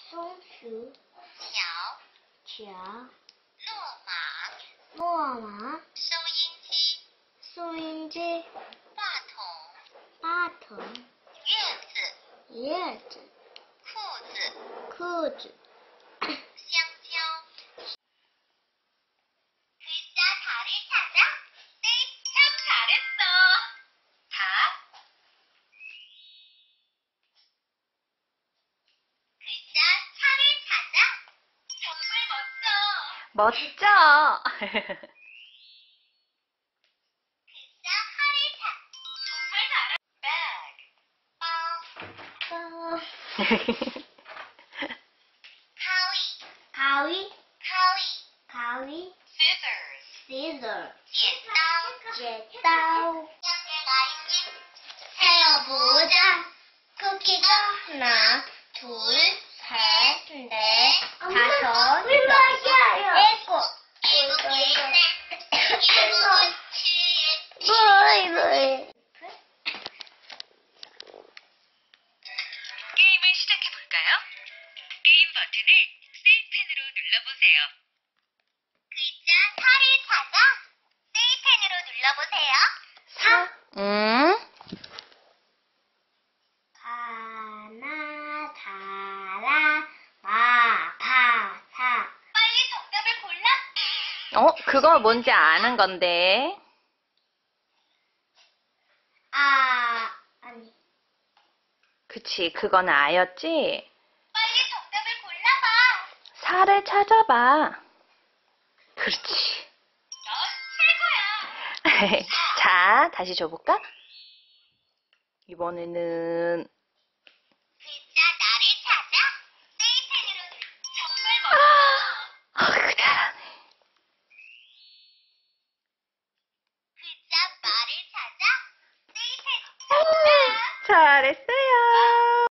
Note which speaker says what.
Speaker 1: 松鼠、
Speaker 2: 桥、
Speaker 1: 桥、
Speaker 2: 落马、
Speaker 1: 收音机、
Speaker 2: 收音机、
Speaker 1: 话筒、
Speaker 2: 叶子、
Speaker 1: 裤子、香蕉。글자 달을 찾아. 네, 참 잘했어. 다. 글자 차를 찾아. 정말 멋져.
Speaker 2: 멋져.
Speaker 1: 글자 하를 찾아. 정말 잘했어. bag. 가위.
Speaker 2: 가위,
Speaker 1: scissors.
Speaker 2: scissor,
Speaker 1: 剪刀. 세어보자. 크기가 하나, 둘, 셋, 넷, 다섯, 여섯, 일곱.
Speaker 3: 게임을 시작해볼까요? 게임 버튼을 세이펜으로 눌러보세요.
Speaker 1: 글자 사를 찾아 세이펜으로 눌러보세요. 가나, 다라, 마, 파, 사. 빨리 정답을 골라.
Speaker 2: 그거 뭔지 아는 건데.
Speaker 1: 아니.
Speaker 2: 그치, 그건 아였지?
Speaker 1: 빨리 정답을 골라봐.
Speaker 2: 사를 찾아봐. 그렇지.
Speaker 1: 넌 최고야.
Speaker 2: 자, 다시 줘볼까? 이번에는
Speaker 1: 글자 나를 찾아 세이펜으로 정말 멋져.
Speaker 2: 잘하네.
Speaker 1: 글자 말을 찾아 세이펜.
Speaker 2: 잘했어요.